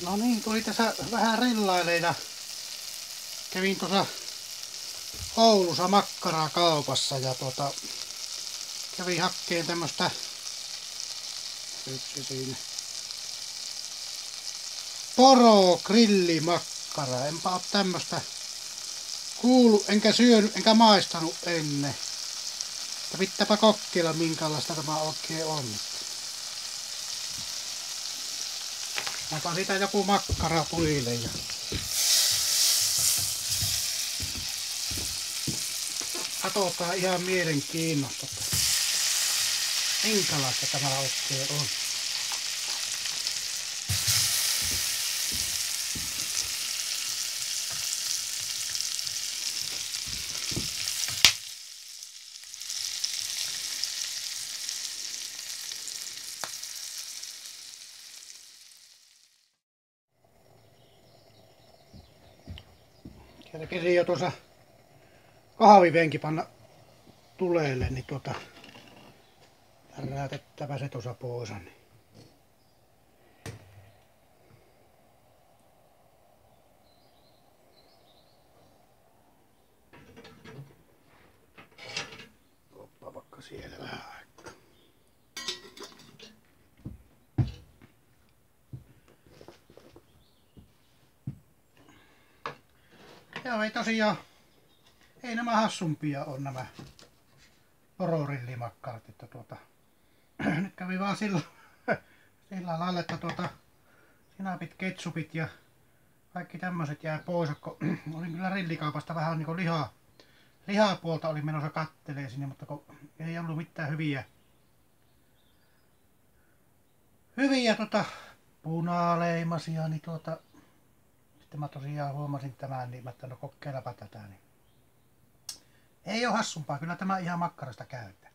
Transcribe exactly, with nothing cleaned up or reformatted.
No niin, tuli tässä vähän rillaille ja kävin tuossa Oulussa makkarakaupassa ja tuota kävin hakkeen tämmöstä yksi siinä poro grillimakkara. Enpä oo tämmöstä kuullut, enkä syönyt, enkä maistanut ennen. Ja pitääpä kokeilla minkälaista tämä oikein on. Onpa siitä joku makkara puille ja katsotaan ihan mielenkiinnosta, minkälaista tämä oikein on. Kerkesin jo tuossa kahvivenki panna tuleelle, niin tuota räätettävä se tuossa pois. Niin. Oppa vaikka siellä vähän aikaa. Joo, ei tosiaan, ei nämä hassumpia on nämä pororillimakkarat, että tuota, nyt kävi vaan sillä, sillä lailla, että tuota, sinapit, ketsupit ja kaikki tämmöiset jää pois, kun olin kyllä rillikaupasta vähän niinku lihaa, lihapuolta oli menossa kattelee sinne, mutta kun ei ollut mitään hyviä, hyviä tuota, punaleimasia, niin tuota, sitten mä tosiaan huomasin tämän, niin mä että no kokeilepa tätä, niin ei oo hassumpaa, kyllä tämä ihan makkarasta käytä.